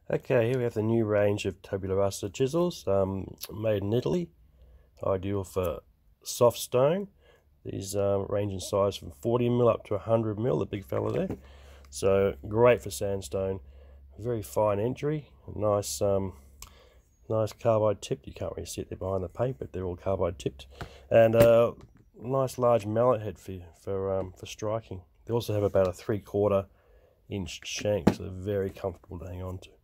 Okay, here we have the new range of Tabularasa chisels, made in Italy, ideal for soft stone. These range in size from 40mm up to 100mm, the big fella there. So great for sandstone, very fine entry, nice nice carbide tipped. You can't really see it there behind the paint, but they're all carbide tipped, and nice large mallet head for striking. They also have about a 3/4 inch shank, so they're very comfortable to hang on to.